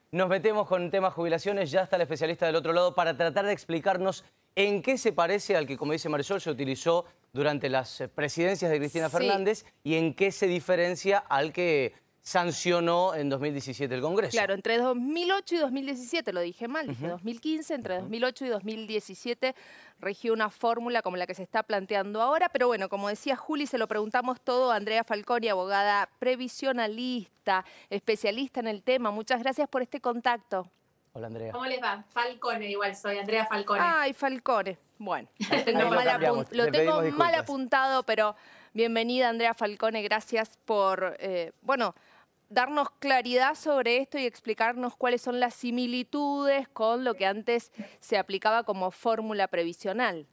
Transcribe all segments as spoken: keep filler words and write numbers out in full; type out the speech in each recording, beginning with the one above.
Nos metemos con temas jubilaciones, ya está el especialista del otro lado para tratar de explicarnos en qué se parece al que, como dice Marisol, se utilizó durante las presidencias de Cristina Sí. Fernández y en qué se diferencia al que sancionó en dos mil diecisiete el Congreso. Claro, entre dos mil ocho y dos mil diecisiete, lo dije mal, dije Uh-huh. dos mil quince, entre Uh-huh. dos mil ocho y dos mil diecisiete regió una fórmula como la que se está planteando ahora, pero bueno, como decía Juli, se lo preguntamos todo a Andrea Falconi, abogada previsionalista, especialista en el tema. Muchas gracias por este contacto. Hola, Andrea. ¿Cómo les va? Falcone igual soy, Andrea Falcone. Ay, Falcone. Bueno, lo tengo, Ahí lo mal, cambiamos, apun- lo le tengo pedimos mal disculpas. apuntado, pero bienvenida, Andrea Falcone. Gracias por, eh, bueno, darnos claridad sobre esto y explicarnos cuáles son las similitudes con lo que antes se aplicaba como fórmula previsional.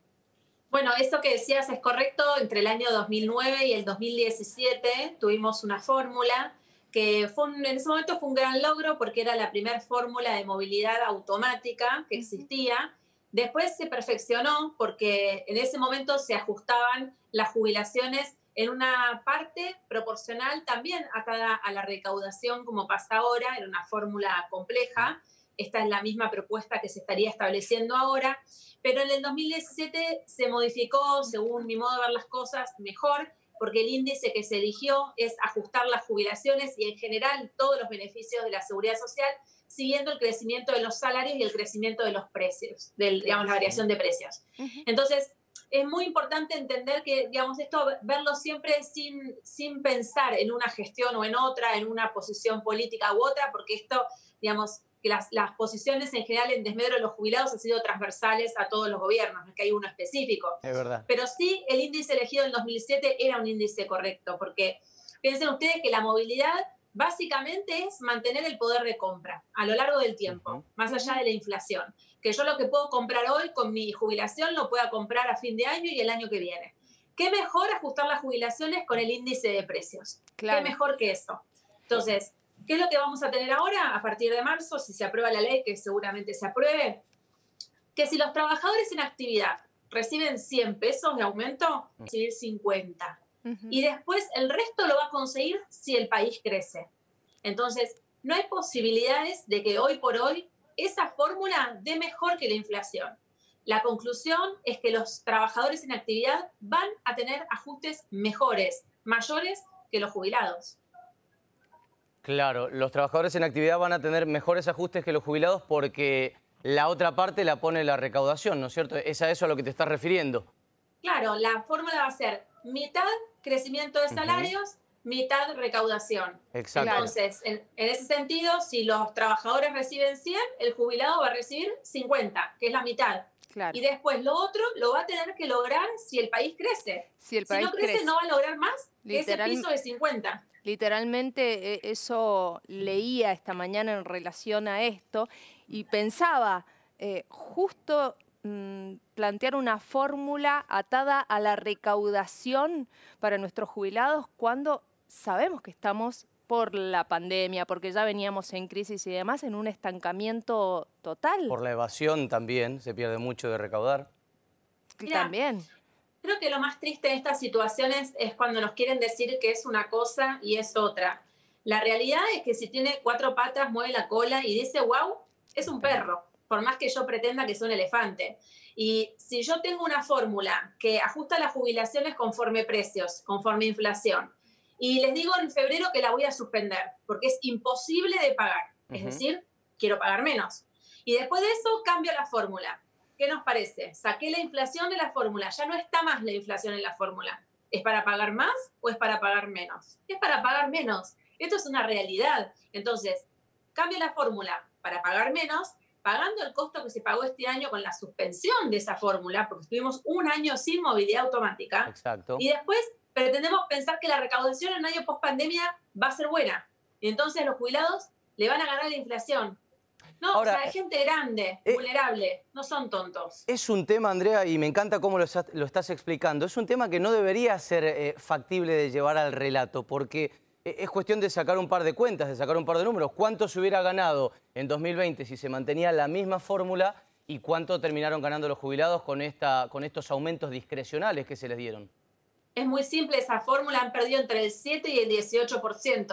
Bueno, eso que decías es correcto. Entre el año dos mil nueve y el dos mil diecisiete tuvimos una fórmula que fue un, en ese momento fue un gran logro porque era la primera fórmula de movilidad automática que existía. Después se perfeccionó porque en ese momento se ajustaban las jubilaciones en una parte proporcional también atada a la recaudación como pasa ahora, era una fórmula compleja. Esta es la misma propuesta que se estaría estableciendo ahora, pero en el dos mil diecisiete se modificó, según mi modo de ver las cosas, mejor, porque el índice que se eligió es ajustar las jubilaciones y en general todos los beneficios de la seguridad social, siguiendo el crecimiento de los salarios y el crecimiento de los precios, del, digamos, la variación de precios. Entonces, es muy importante entender que, digamos, esto, verlo siempre sin, sin pensar en una gestión o en otra, en una posición política u otra, porque esto, digamos, que las, las posiciones en general en desmedro de los jubilados han sido transversales a todos los gobiernos, no es que hay uno específico. Es verdad. Pero sí, el índice elegido en dos mil siete era un índice correcto, porque piensen ustedes que la movilidad básicamente es mantener el poder de compra a lo largo del tiempo, uh-huh. más allá de la inflación. Que yo lo que puedo comprar hoy con mi jubilación lo pueda comprar a fin de año y el año que viene. ¿Qué mejor ajustar las jubilaciones con el índice de precios? Claro. ¿Qué mejor que eso? Entonces, ¿qué es lo que vamos a tener ahora a partir de marzo? Si se aprueba la ley, que seguramente se apruebe, que si los trabajadores en actividad reciben cien pesos de aumento, van a recibir cincuenta. Uh-huh. Y después el resto lo va a conseguir si el país crece. Entonces, no hay posibilidades de que hoy por hoy esa fórmula dé mejor que la inflación. La conclusión es que los trabajadores en actividad van a tener ajustes mejores, mayores que los jubilados. Claro, los trabajadores en actividad van a tener mejores ajustes que los jubilados porque la otra parte la pone la recaudación, ¿no es cierto? ¿Es a eso a lo que te estás refiriendo? Claro, la fórmula va a ser mitad crecimiento de salarios, uh-huh. mitad recaudación. Exacto. Entonces, en, en ese sentido, si los trabajadores reciben cien, el jubilado va a recibir cincuenta, que es la mitad. Claro. Y después lo otro lo va a tener que lograr si el país crece. Si el país si no crece, crece, no va a lograr más que ese piso de cincuenta. Literalmente eso leía esta mañana en relación a esto y pensaba, eh, justo mmm, plantear una fórmula atada a la recaudación para nuestros jubilados cuando sabemos que estamos por la pandemia, porque ya veníamos en crisis y demás, en un estancamiento total. Por la evasión también, se pierde mucho de recaudar. Mirá, también. Creo que lo más triste de estas situaciones es cuando nos quieren decir que es una cosa y es otra. La realidad es que si tiene cuatro patas, mueve la cola y dice, wow, es un perro, por más que yo pretenda que sea un elefante. Y si yo tengo una fórmula que ajusta las jubilaciones conforme precios, conforme inflación, y les digo en febrero que la voy a suspender, porque es imposible de pagar, uh-huh. es decir, quiero pagar menos. Y después de eso cambio la fórmula. ¿Qué nos parece? Saqué la inflación de la fórmula, ya no está más la inflación en la fórmula. ¿Es para pagar más o es para pagar menos? Es para pagar menos. Esto es una realidad. Entonces, cambio la fórmula para pagar menos, pagando el costo que se pagó este año con la suspensión de esa fórmula, porque estuvimos un año sin movilidad automática. Exacto. Y después pretendemos pensar que la recaudación en año post pandemia va a ser buena. Y entonces los jubilados le van a ganar la inflación. No, Ahora, o sea, hay gente grande, eh, vulnerable, no son tontos. Es un tema, Andrea, y me encanta cómo lo, lo estás explicando, es un tema que no debería ser eh, factible de llevar al relato, porque eh, es cuestión de sacar un par de cuentas, de sacar un par de números. ¿Cuánto se hubiera ganado en dos mil veinte si se mantenía la misma fórmula y cuánto terminaron ganando los jubilados con, esta, con estos aumentos discrecionales que se les dieron? Es muy simple esa fórmula, han perdido entre el siete y el dieciocho por ciento.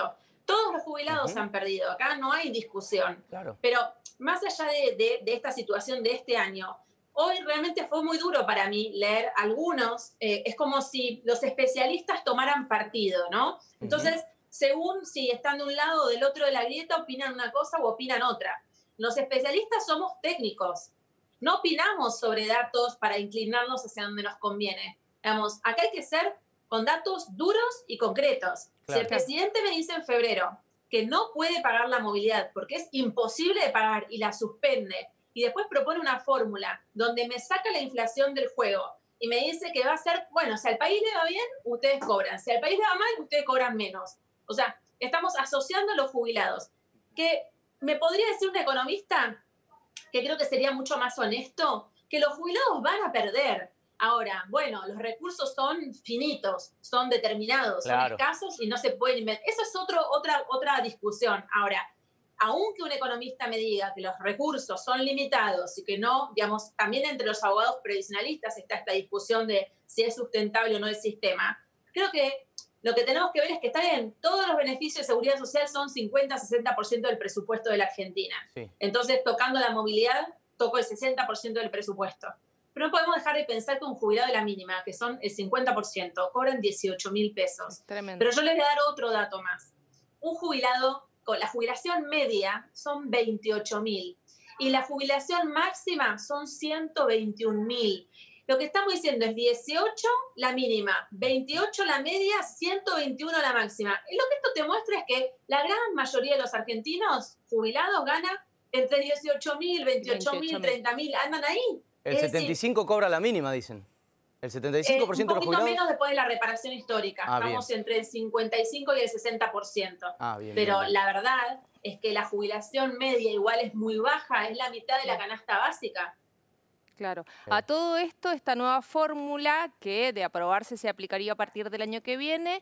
Todos los jubilados Uh-huh. han perdido, acá no hay discusión. Claro. Pero más allá de, de, de esta situación de este año, hoy realmente fue muy duro para mí leer algunos, eh, es como si los especialistas tomaran partido, ¿no? Entonces, uh-huh. según si están de un lado o del otro de la grieta, opinan una cosa o opinan otra. Los especialistas somos técnicos, no opinamos sobre datos para inclinarnos hacia donde nos conviene. Digamos, acá hay que ser con datos duros y concretos. Claro. Si el presidente me dice en febrero que no puede pagar la movilidad porque es imposible de pagar y la suspende, y después propone una fórmula donde me saca la inflación del juego y me dice que va a ser, bueno, si al país le va bien, ustedes cobran. Si al país le va mal, ustedes cobran menos. O sea, estamos asociando a los jubilados. Que me podría decir un economista que creo que sería mucho más honesto, que los jubilados van a perder. Ahora, bueno, los recursos son finitos, son determinados, claro. son escasos y no se pueden inventar. Eso es otro, otra, otra discusión. Ahora, aunque un economista me diga que los recursos son limitados y que no, digamos, también entre los abogados previsionalistas está esta discusión de si es sustentable o no el sistema, creo que lo que tenemos que ver es que está bien, todos los beneficios de seguridad social son cincuenta a sesenta por ciento del presupuesto de la Argentina. Sí. Entonces, tocando la movilidad, toco el sesenta por ciento del presupuesto. Pero no podemos dejar de pensar que un jubilado de la mínima, que son el cincuenta por ciento, cobran dieciocho mil pesos. Tremendo. Pero yo les voy a dar otro dato más. Un jubilado con la jubilación media son veintiocho mil y la jubilación máxima son ciento veintiún mil. Lo que estamos diciendo es dieciocho la mínima, veintiocho la media, ciento veintiuno la máxima. Y lo que esto te muestra es que la gran mayoría de los argentinos jubilados gana entre dieciocho mil, veintiocho mil, treinta mil, andan ahí. El es setenta y cinco por ciento cobra la mínima, dicen. El setenta y cinco por ciento eh, de los jubilados. Un poquito menos después de la reparación histórica. Ah, Estamos bien. entre el cincuenta y cinco y el sesenta por ciento. Ah, bien, Pero bien. la verdad es que la jubilación media igual es muy baja, es la mitad de la canasta básica. Claro. Sí. A todo esto, esta nueva fórmula que de aprobarse se aplicaría a partir del año que viene,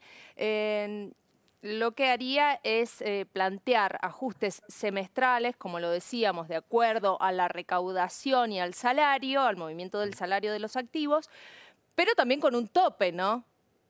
eh, lo que haría es eh, plantear ajustes semestrales, como lo decíamos, de acuerdo a la recaudación y al salario, al movimiento del salario de los activos, pero también con un tope, ¿no?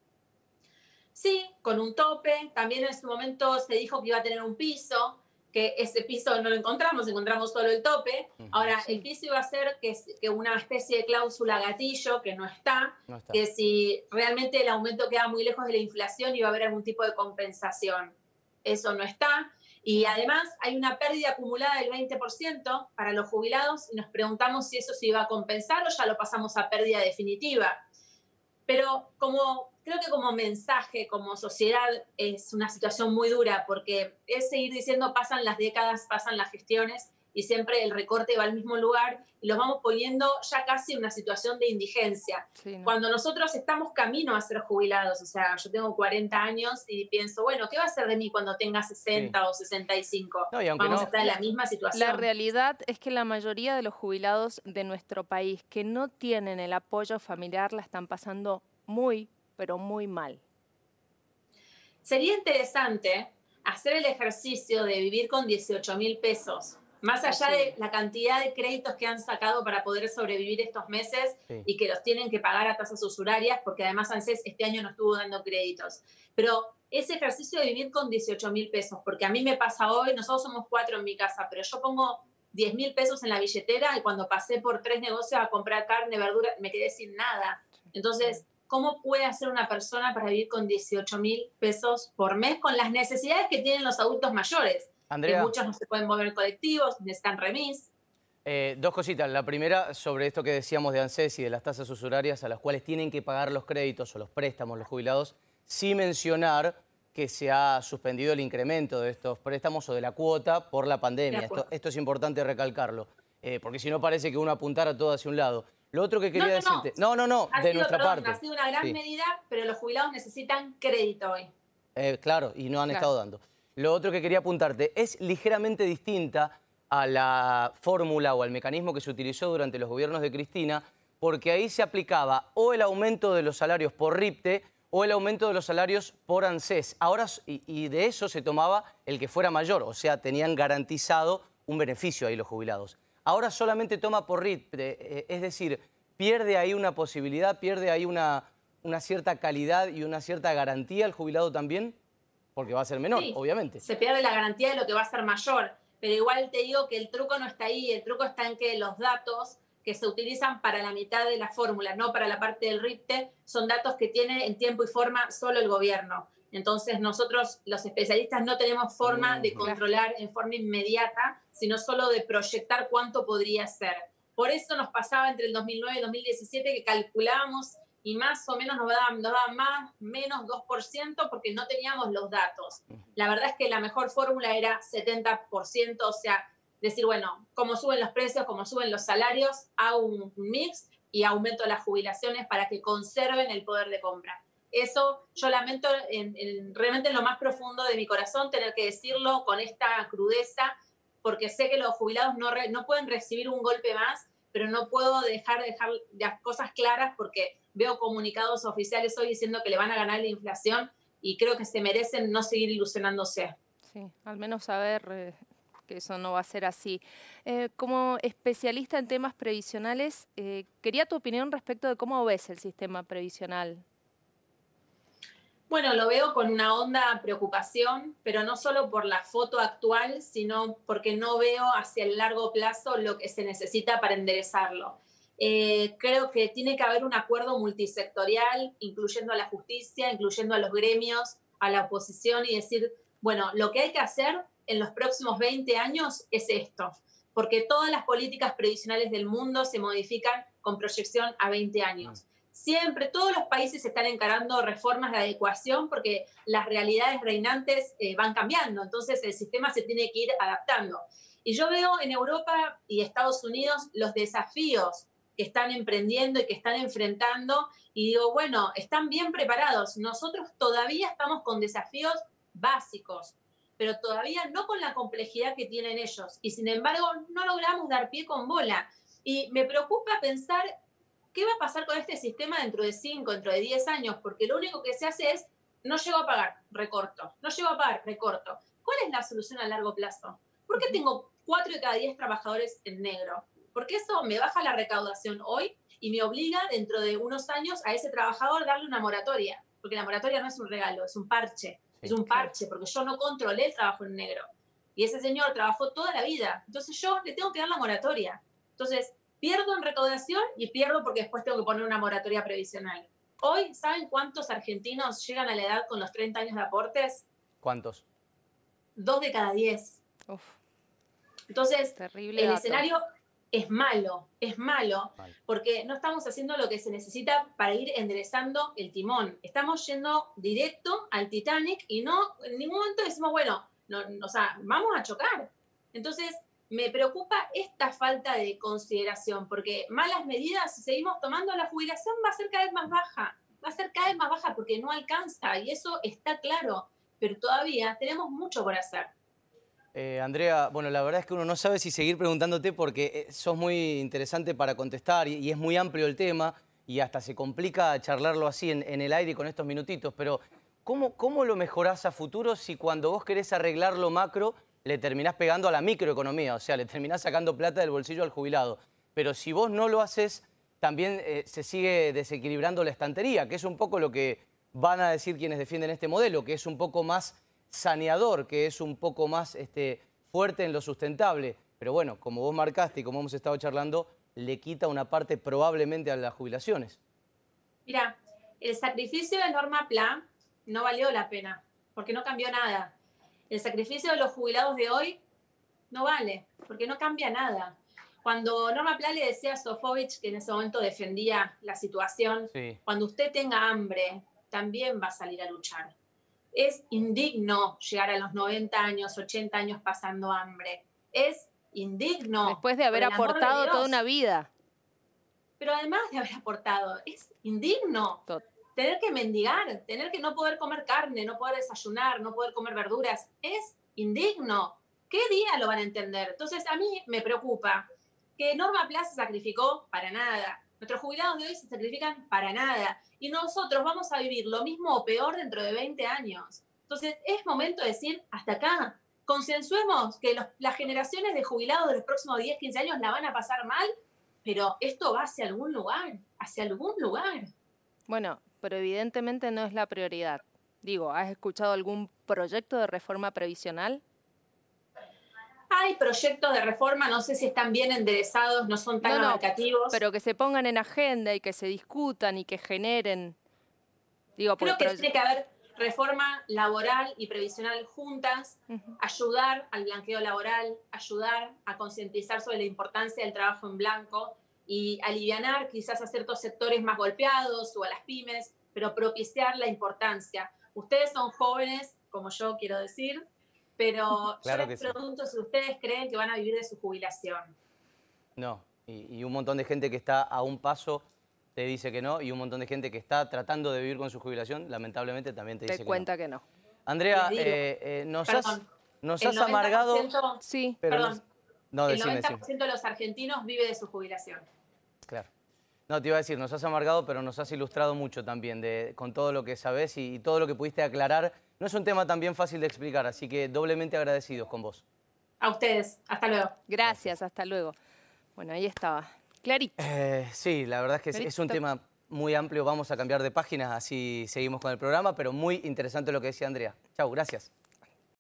Sí, con un tope. También en su momento se dijo que iba a tener un piso, que ese piso no lo encontramos, encontramos solo el tope. Ahora, sí. el piso iba a ser que, que una especie de cláusula gatillo, que no está, no está, que si realmente el aumento queda muy lejos de la inflación iba a haber algún tipo de compensación. Eso no está. Y además hay una pérdida acumulada del veinte por ciento para los jubilados y nos preguntamos si eso se iba a compensar o ya lo pasamos a pérdida definitiva. Pero como, creo que como mensaje, como sociedad, es una situación muy dura porque es seguir diciendo pasan las décadas, pasan las gestiones y siempre el recorte va al mismo lugar y los vamos poniendo ya casi en una situación de indigencia. Sí, ¿no? Cuando nosotros estamos camino a ser jubilados, o sea, yo tengo cuarenta años y pienso, bueno, ¿qué va a ser de mí cuando tenga sesenta sí. o sesenta y cinco? No, y vamos no, a estar en la misma situación. La realidad es que la mayoría de los jubilados de nuestro país que no tienen el apoyo familiar la están pasando muy, pero muy mal. Sería interesante hacer el ejercicio de vivir con dieciocho mil pesos, más allá sí. de la cantidad de créditos que han sacado para poder sobrevivir estos meses sí. y que los tienen que pagar a tasas usurarias, porque además ANSES este año no estuvo dando créditos. Pero ese ejercicio de vivir con dieciocho mil pesos, porque a mí me pasa hoy, nosotros somos cuatro en mi casa, pero yo pongo diez mil pesos en la billetera y cuando pasé por tres negocios a comprar carne, verdura, me quedé sin nada. Entonces, ¿cómo puede hacer una persona para vivir con dieciocho mil pesos por mes con las necesidades que tienen los adultos mayores? Andrea, que muchos no se pueden mover en colectivos, necesitan remis. Eh, dos cositas. La primera, sobre esto que decíamos de ANSES y de las tasas usurarias a las cuales tienen que pagar los créditos o los préstamos los jubilados, sin mencionar que se ha suspendido el incremento de estos préstamos o de la cuota por la pandemia. Esto, esto es importante recalcarlo, eh, porque si no parece que uno apuntara todo hacia un lado. Lo otro que quería no, no, decirte... No, no, no, ha de sido, nuestra perdón, parte. Ha sido una gran sí. medida, pero los jubilados necesitan crédito hoy. Eh, claro, y no han claro. estado dando. Lo otro que quería apuntarte es ligeramente distinta a la fórmula o al mecanismo que se utilizó durante los gobiernos de Cristina, porque ahí se aplicaba o el aumento de los salarios por RIPTE o el aumento de los salarios por ANSES. Ahora, y, y de eso se tomaba el que fuera mayor, o sea, tenían garantizado un beneficio ahí los jubilados. Ahora solamente toma por RIPTE, eh, es decir, pierde ahí una posibilidad, pierde ahí una, una cierta calidad y una cierta garantía el jubilado también. Porque va a ser menor, Sí, obviamente. se pierde la garantía de lo que va a ser mayor, pero igual te digo que el truco no está ahí, el truco está en que los datos que se utilizan para la mitad de la fórmula, no para la parte del RIPTE, son datos que tiene en tiempo y forma solo el gobierno. Entonces nosotros, los especialistas, no tenemos forma de controlar en forma inmediata, sino solo de proyectar cuánto podría ser. Por eso nos pasaba entre el dos mil nueve y el dos mil diecisiete que calculábamos y más o menos nos daban, nos daban más, menos dos por ciento porque no teníamos los datos. La verdad es que la mejor fórmula era setenta por ciento, o sea, decir, bueno, como suben los precios, como suben los salarios, hago un mix y aumento las jubilaciones para que conserven el poder de compra. Eso yo lamento en, en, realmente en lo más profundo de mi corazón tener que decirlo con esta crudeza, porque sé que los jubilados no, re, no pueden recibir un golpe más, pero no puedo dejar de dejar las cosas claras porque veo comunicados oficiales hoy diciendo que le van a ganar la inflación y creo que se merecen no seguir ilusionándose. Sí, al menos saber eh, que eso no va a ser así. Eh, como especialista en temas previsionales, eh, quería tu opinión respecto de cómo ves el sistema previsional. Bueno, lo veo con una honda preocupación, pero no solo por la foto actual, sino porque no veo hacia el largo plazo lo que se necesita para enderezarlo. Eh, creo que tiene que haber un acuerdo multisectorial, incluyendo a la justicia, incluyendo a los gremios, a la oposición, y decir, bueno, lo que hay que hacer en los próximos veinte años es esto, porque todas las políticas previsionales del mundo se modifican con proyección a veinte años. Siempre, todos los países están encarando reformas de adecuación porque las realidades reinantes eh, van cambiando, entonces el sistema se tiene que ir adaptando. Y yo veo en Europa y Estados Unidos los desafíos que están emprendiendo y que están enfrentando y digo, bueno, están bien preparados. Nosotros todavía estamos con desafíos básicos, pero todavía no con la complejidad que tienen ellos. Y sin embargo, no logramos dar pie con bola. Y me preocupa pensar ¿qué va a pasar con este sistema dentro de cinco, dentro de diez años? Porque lo único que se hace es, no llego a pagar, recorto. No llego a pagar, recorto. ¿Cuál es la solución a largo plazo? ¿Por qué tengo cuatro de cada diez trabajadores en negro? Porque eso me baja la recaudación hoy y me obliga dentro de unos años a ese trabajador darle una moratoria. Porque la moratoria no es un regalo, es un parche. Sí, es un parche, porque yo no controlé el trabajo en negro. Y ese señor trabajó toda la vida. Entonces yo le tengo que dar la moratoria. Entonces, pierdo en recaudación y pierdo porque después tengo que poner una moratoria previsional. Hoy, ¿saben cuántos argentinos llegan a la edad con los treinta años de aportes? ¿Cuántos? Dos de cada diez. Uf, Entonces, terrible el dato. escenario es malo, es malo, Mal. porque no estamos haciendo lo que se necesita para ir enderezando el timón. Estamos yendo directo al Titanic y no en ningún momento decimos, bueno, no, o sea, vamos a chocar. Entonces, me preocupa esta falta de consideración, porque malas medidas, si seguimos tomando, la jubilación va a ser cada vez más baja, va a ser cada vez más baja porque no alcanza, y eso está claro, pero todavía tenemos mucho por hacer. Eh, Andrea, bueno, la verdad es que uno no sabe si seguir preguntándote porque sos muy interesante para contestar y, y es muy amplio el tema y hasta se complica charlarlo así en, en el aire con estos minutitos, pero ¿cómo, cómo lo mejorás a futuro si cuando vos querés arreglar lo macro le terminás pegando a la microeconomía, o sea, le terminás sacando plata del bolsillo al jubilado? Pero si vos no lo haces, también eh, se sigue desequilibrando la estantería, que es un poco lo que van a decir quienes defienden este modelo, que es un poco más saneador, que es un poco más este, fuerte en lo sustentable. Pero bueno, como vos marcaste y como hemos estado charlando, le quita una parte probablemente a las jubilaciones. Mira, el sacrificio de Norma Pla no valió la pena, porque no cambió nada. El sacrificio de los jubilados de hoy no vale, porque no cambia nada. Cuando Norma Pla le decía a Sofovich, que en ese momento defendía la situación, sí, cuando usted tenga hambre, también va a salir a luchar. Es indigno llegar a los noventa años, ochenta años pasando hambre. Es indigno. Después de haber aportado toda una vida. Pero además de haber aportado, es indigno. Tot. Tener que mendigar, tener que no poder comer carne, no poder desayunar, no poder comer verduras, es indigno. ¿Qué día lo van a entender? Entonces a mí me preocupa que Norma Pla se sacrificó para nada. Nuestros jubilados de hoy se sacrifican para nada. Y nosotros vamos a vivir lo mismo o peor dentro de veinte años. Entonces es momento de decir, hasta acá. Consensuemos que los, las generaciones de jubilados de los próximos diez, quince años la van a pasar mal, pero esto va hacia algún lugar, hacia algún lugar. Bueno, pero evidentemente no es la prioridad. Digo, ¿has escuchado algún proyecto de reforma previsional? Hay proyectos de reforma, no sé si están bien enderezados, no son tan No, no, abarcativos. pero que se pongan en agenda y que se discutan y que generen... Digo, Creo que proye- tiene que haber reforma laboral y previsional juntas, Ujú. ayudar al blanqueo laboral, ayudar a concientizar sobre la importancia del trabajo en blanco y alivianar quizás a ciertos sectores más golpeados o a las pymes, pero propiciar la importancia. Ustedes son jóvenes, como yo quiero decir, pero Claro yo que les sí. pregunto si ustedes creen que van a vivir de su jubilación. No, y, y un montón de gente que está a un paso te dice que no, y un montón de gente que está tratando de vivir con su jubilación, lamentablemente también te Te dice que no. cuenta que no. Andrea, Les digo, eh, eh, nos has, Perdón, nos el has amargado... noventa por ciento, Sí. Pero perdón, nos- no, el decime, noventa decime. por ciento de los argentinos vive de su jubilación. Claro. No, te iba a decir, nos has amargado, pero nos has ilustrado mucho también de, con todo lo que sabés y, y todo lo que pudiste aclarar. No es un tema tan bien fácil de explicar, así que doblemente agradecidos con vos. A ustedes, hasta luego. Gracias, hasta luego. Bueno, ahí estaba. Clarito. Eh, sí, la verdad es que es, es un tema muy amplio. Vamos a cambiar de página, así seguimos con el programa, pero muy interesante lo que decía Andrea. Chau, gracias.